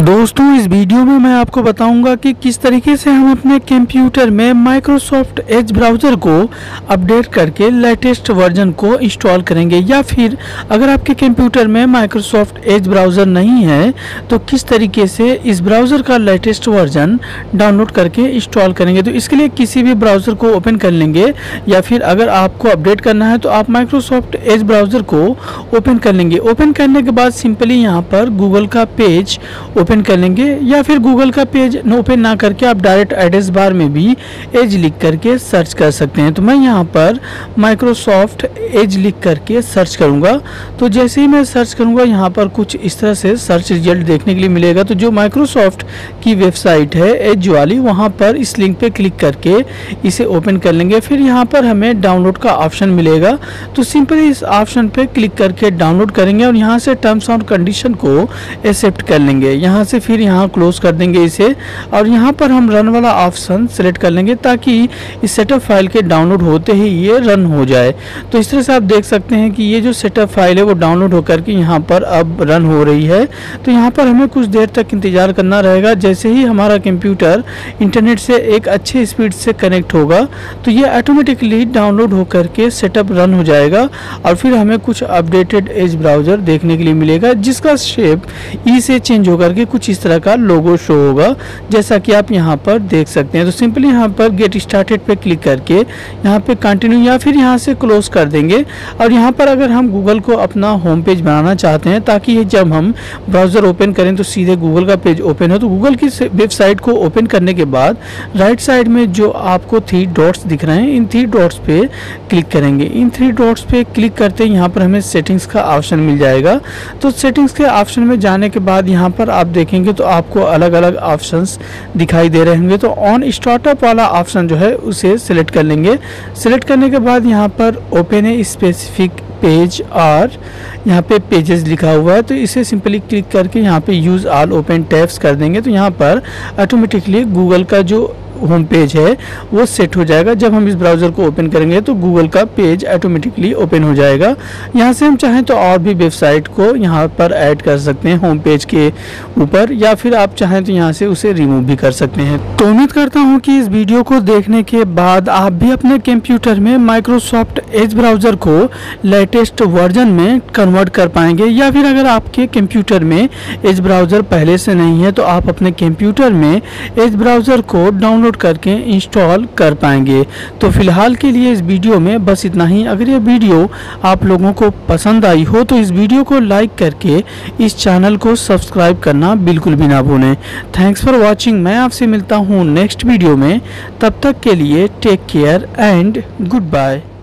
दोस्तों इस वीडियो में मैं आपको बताऊंगा कि किस तरीके से हम अपने कंप्यूटर में माइक्रोसॉफ्ट एज ब्राउज़र को अपडेट करके लेटेस्ट वर्जन को इंस्टॉल करेंगे, या फिर अगर आपके कंप्यूटर में माइक्रोसॉफ्ट एज ब्राउज़र नहीं है तो किस तरीके से इस ब्राउज़र का लेटेस्ट वर्जन डाउनलोड करके इंस्टॉल करेंगे। तो इसके लिए किसी भी ब्राउज़र को ओपन कर लेंगे, या फिर अगर आपको अपडेट करना है तो आप माइक्रोसॉफ्ट एज ब्राउज़र को ओपन कर लेंगे। ओपन करने के बाद सिंपली यहाँ पर गूगल का पेज ओपन कर लेंगे, या फिर गूगल का पेज ओपन ना करके आप डायरेक्ट एड्रेस बार में भी एज लिख करके सर्च कर सकते हैं। तो मैं यहाँ पर माइक्रोसॉफ्ट एज लिख करके सर्च करूँगा। तो जैसे ही मैं सर्च करूँगा यहाँ पर कुछ इस तरह से सर्च रिजल्ट देखने के लिए मिलेगा। तो जो माइक्रोसॉफ्ट की वेबसाइट है एज वाली, वहाँ पर इस लिंक पे क्लिक करके इसे ओपन कर लेंगे। फिर यहाँ पर हमें डाउनलोड का ऑप्शन मिलेगा, तो सिंपली इस ऑप्शन पे क्लिक करके डाउनलोड करेंगे और यहाँ से टर्म्स एंड कंडीशन को एक्सेप्ट कर लेंगे। यहाँ से फिर यहाँ क्लोज कर देंगे इसे, और यहाँ पर हम रन वाला ऑप्शन सेलेक्ट कर लेंगे ताकि इस सेटअप फाइल के डाउनलोड होते ही ये रन हो जाए। तो इस तरह से आप देख सकते हैं कि ये जो सेटअप फाइल है वो डाउनलोड होकर के यहाँ पर अब रन हो रही है। तो यहाँ पर हमें कुछ देर तक इंतजार करना रहेगा। जैसे ही हमारा कंप्यूटर इंटरनेट से एक अच्छे स्पीड से कनेक्ट होगा तो ये ऑटोमेटिकली डाउनलोड होकर के सेटअप रन हो जाएगा, और फिर हमें कुछ अपडेटेड एज ब्राउज़र देखने के लिए मिलेगा जिसका शेप ई से चेंज होकर के कुछ इस तरह का लोगो शो होगा, जैसा कि आप यहाँ पर देख सकते हैं। तो सिंपली यहाँ पर गेट स्टार्टेड पे क्लिक करके यहाँ पे कंटिन्यू या फिर यहाँ से क्लोज कर देंगे। और यहाँ पर अगर हम गूगल को अपना होम पेज बनाना चाहते हैं ताकि जब हम ब्राउज़र ओपन करें तो सीधे गूगल का पेज ओपन हो, तो गूगल की वेबसाइट को ओपन करने के बाद राइट साइड में जो आपको 3 डॉट्स दिख रहे हैं, इन 3 डॉट्स पे क्लिक करेंगे। इन 3 डॉट्स पे क्लिक करते ही यहाँ पर हमें सेटिंग्स का ऑप्शन मिल जाएगा। तो सेटिंग्स के ऑप्शन में जाने के बाद यहाँ पर आप देखेंगे तो आपको अलग अलग ऑप्शंस दिखाई दे रहे होंगे। तो ऑन स्टार्टअप वाला ऑप्शन जो है उसे सिलेक्ट कर लेंगे। सिलेक्ट करने के बाद यहाँ पर ओपन ए स्पेसिफिक पेज और यहाँ पे पेजेस लिखा हुआ है, तो इसे सिंपली क्लिक करके यहाँ पे यूज़ ऑल ओपन टैब्स कर देंगे। तो यहाँ पर ऑटोमेटिकली गूगल का जो होम पेज है वो सेट हो जाएगा। जब हम इस ब्राउज़र को ओपन करेंगे तो गूगल का पेज ऑटोमेटिकली ओपन हो जाएगा। यहाँ से हम चाहें तो और भी वेबसाइट को यहाँ पर ऐड कर सकते हैं होम पेज के ऊपर, या फिर आप चाहें तो यहाँ से उसे रिमूव भी कर सकते हैं। तो उम्मीद करता हूँ कि इस वीडियो को देखने के बाद आप भी अपने कंप्यूटर में माइक्रोसॉफ्ट एज ब्राउज़र को लेटेस्ट वर्जन में कन्वर्ट कर पाएंगे, या फिर अगर आपके कंप्यूटर में एज ब्राउज़र पहले से नहीं है तो आप अपने कंप्यूटर में एज ब्राउज़र को डाउनलोड करके इंस्टॉल कर पाएंगे। तो फिलहाल के लिए इस वीडियो में बस इतना ही। अगर ये वीडियो आप लोगों को पसंद आई हो तो इस वीडियो को लाइक करके इस चैनल को सब्सक्राइब करना बिल्कुल भी ना भूलें। Thanks for watching. मैं आपसे मिलता हूँ नेक्स्ट वीडियो में। तब तक के लिए take care and good bye.